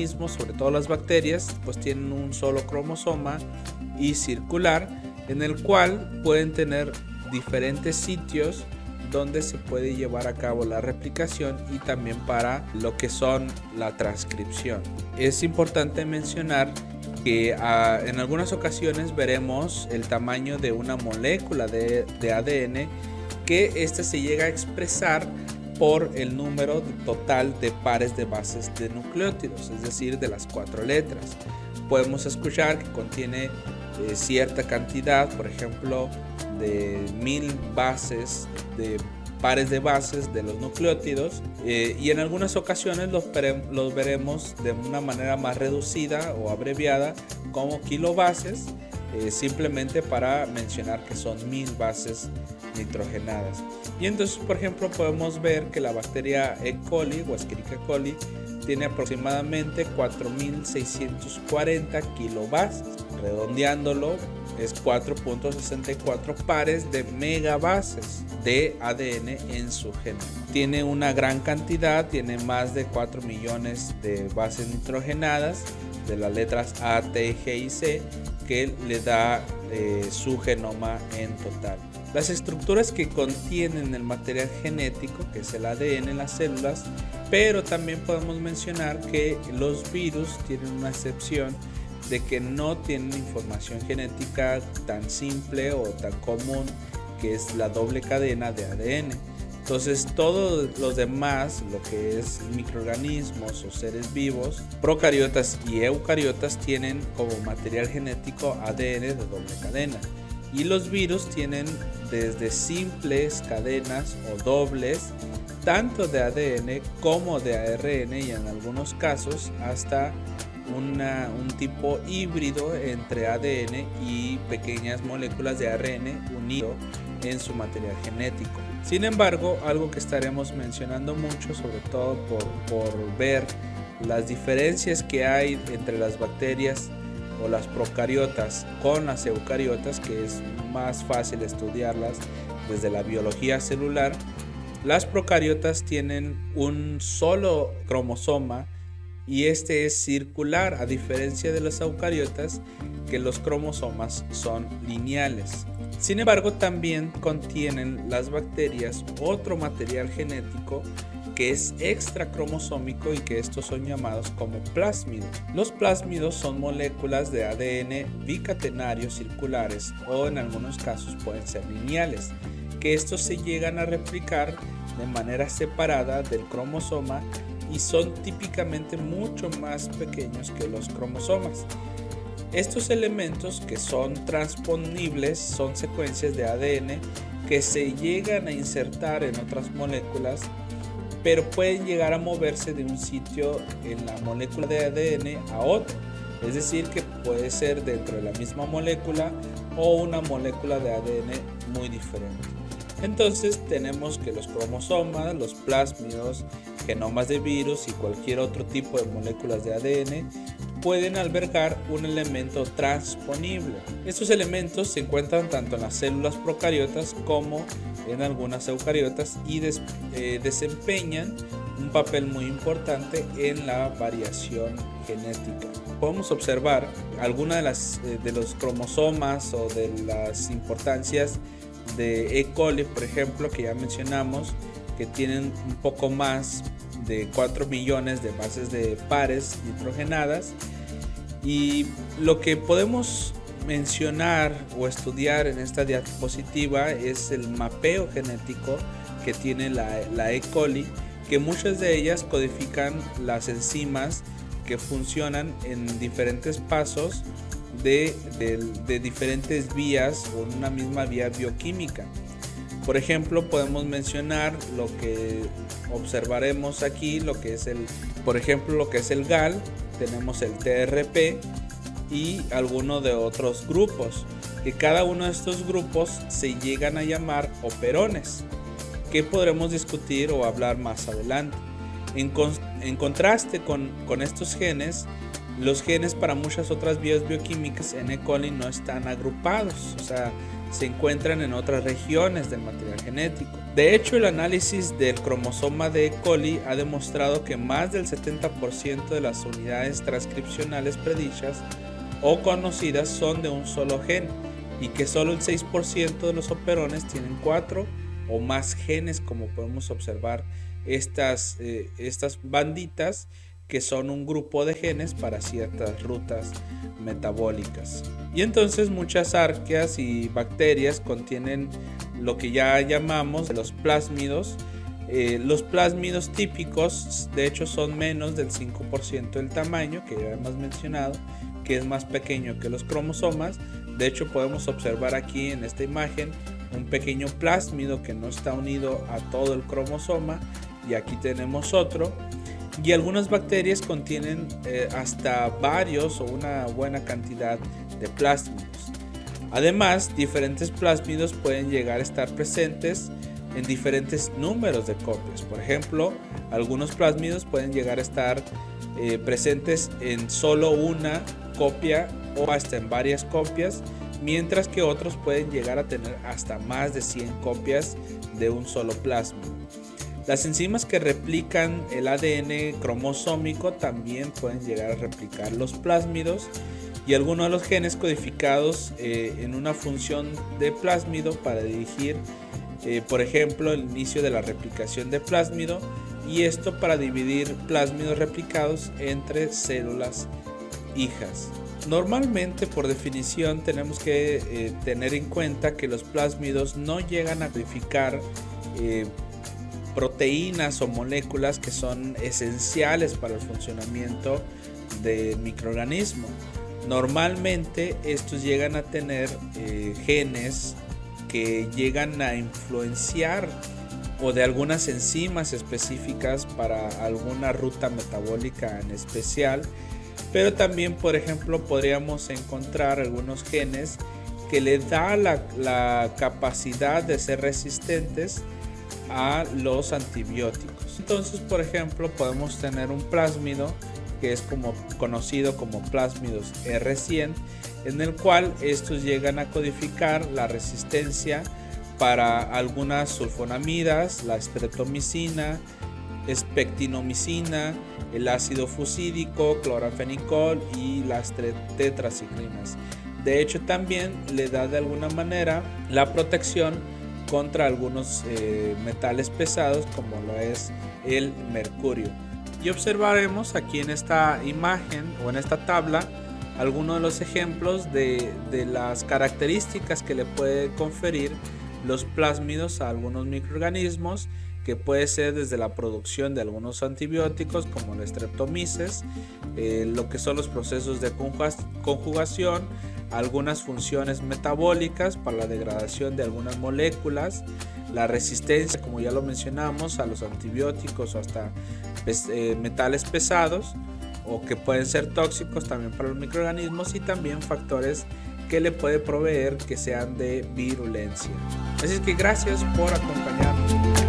microorganismos, sobre todo las bacterias, pues tienen un solo cromosoma y circular, en el cual pueden tener diferentes sitios donde se puede llevar a cabo la replicación y también para lo que son la transcripción. Es importante mencionar que en algunas ocasiones veremos el tamaño de una molécula de ADN, que ésta se llega a expresar por el número total de pares de bases de nucleótidos, es decir, de las 4 letras. Podemos escuchar que contiene cierta cantidad, por ejemplo, de 1000 bases de pares de bases de los nucleótidos, y en algunas ocasiones los veremos de una manera más reducida o abreviada como kilobases, simplemente para mencionar que son 1000 bases nitrogenadas. Y entonces, por ejemplo, podemos ver que la bacteria E. coli o Escherichia coli tiene aproximadamente 4640 kilobases. Redondeándolo, es 4.64 pares de megabases de ADN en su genoma. Tiene una gran cantidad, tiene más de 4 millones de bases nitrogenadas de las letras A, T, G y C, que le da su genoma en total. Las estructuras que contienen el material genético, que es el ADN en las células, pero también podemos mencionar que los virus tienen una excepción de que no tienen información genética tan simple o tan común, que es la doble cadena de ADN. Entonces todos los demás, lo que es microorganismos o seres vivos, procariotas y eucariotas, tienen como material genético ADN de doble cadena. Y los virus tienen desde simples cadenas o dobles, tanto de ADN como de ARN, y en algunos casos hasta un tipo híbrido entre ADN y pequeñas moléculas de ARN unido en su material genético. Sin embargo, algo que estaremos mencionando mucho, sobre todo por ver las diferencias que hay entre las bacterias o las procariotas con las eucariotas, que es más fácil estudiarlas desde la biología celular. Las procariotas tienen un solo cromosoma y este es circular, a diferencia de las eucariotas, que los cromosomas son lineales. Sin embargo, también contienen las bacterias otro material genético que es extracromosómico, y que estos son llamados como plásmidos. Los plásmidos son moléculas de ADN bicatenarios circulares, o en algunos casos pueden ser lineales, que estos se llegan a replicar de manera separada del cromosoma y son típicamente mucho más pequeños que los cromosomas. Estos elementos, que son transponibles, son secuencias de ADN que se llegan a insertar en otras moléculas, pero pueden llegar a moverse de un sitio en la molécula de ADN a otro. Es decir, que puede ser dentro de la misma molécula o una molécula de ADN muy diferente. Entonces tenemos que los cromosomas, los plásmidos, genomas de virus y cualquier otro tipo de moléculas de ADN pueden albergar un elemento transponible. Estos elementos se encuentran tanto en las células procariotas como en algunas eucariotas y desempeñan un papel muy importante en la variación genética. Podemos observar algunas de los cromosomas o de las importancias de E. coli, por ejemplo, que ya mencionamos, que tienen un poco más de 4 millones de bases de pares nitrogenadas. Y lo que podemos mencionar o estudiar en esta diapositiva es el mapeo genético que tiene la E. coli, que muchas de ellas codifican las enzimas que funcionan en diferentes pasos de diferentes vías o en una misma vía bioquímica. Por ejemplo, podemos mencionar lo que observaremos aquí, por ejemplo, lo que es el GAL, tenemos el TRP y algunos de otros grupos, que cada uno de estos grupos se llegan a llamar operones, que podremos discutir o hablar más adelante. En contraste con estos genes, Los genes para muchas otras vías bioquímicas en E. coli no están agrupados, o sea, se encuentran en otras regiones del material genético. De hecho, el análisis del cromosoma de E. coli ha demostrado que más del 70% de las unidades transcripcionales predichas o conocidas son de un solo gen y que solo el 6% de los operones tienen 4 o más genes, como podemos observar estas banditas que son un grupo de genes para ciertas rutas metabólicas. Y entonces muchas arqueas y bacterias contienen lo que ya llamamos los plásmidos. Los plásmidos típicos de hecho son menos del 5% del tamaño, que ya hemos mencionado, que es más pequeño que los cromosomas. De hecho podemos observar aquí en esta imagen un pequeño plásmido que no está unido a todo el cromosoma, y aquí tenemos otro. Y algunas bacterias contienen hasta varios o una buena cantidad de plásmidos. Además, diferentes plásmidos pueden llegar a estar presentes en diferentes números de copias. Por ejemplo, algunos plásmidos pueden llegar a estar presentes en solo una copia o hasta en varias copias, mientras que otros pueden llegar a tener hasta más de 100 copias de un solo plásmido. Las enzimas que replican el ADN cromosómico también pueden llegar a replicar los plásmidos, y algunos de los genes codificados en una función de plásmido para dirigir, por ejemplo, el inicio de la replicación de plásmido, y esto para dividir plásmidos replicados entre células hijas. Normalmente, por definición, tenemos que tener en cuenta que los plásmidos no llegan a codificar proteínas o moléculas que son esenciales para el funcionamiento del microorganismo. Normalmente estos llegan a tener genes que llegan a influenciar o de algunas enzimas específicas para alguna ruta metabólica en especial, pero también, por ejemplo, podríamos encontrar algunos genes que le da la capacidad de ser resistentes a los antibióticos. Entonces, por ejemplo, podemos tener un plásmido que es conocido como plásmidos R100, en el cual estos llegan a codificar la resistencia para algunas sulfonamidas, la streptomicina, espectinomicina, el ácido fusídico, clorafenicol y las tetraciclinas. De hecho, también le da de alguna manera la protección contra algunos metales pesados, como lo es el mercurio. Y observaremos aquí en esta imagen o en esta tabla algunos de los ejemplos de las características que le puede conferir los plásmidos a algunos microorganismos, que puede ser desde la producción de algunos antibióticos como la streptomyces, lo que son los procesos de conjugación, algunas funciones metabólicas para la degradación de algunas moléculas, la resistencia, como ya lo mencionamos, a los antibióticos o hasta metales pesados o que pueden ser tóxicos también para los microorganismos, y también factores que le puede proveer que sean de virulencia. Así es que gracias por acompañarnos.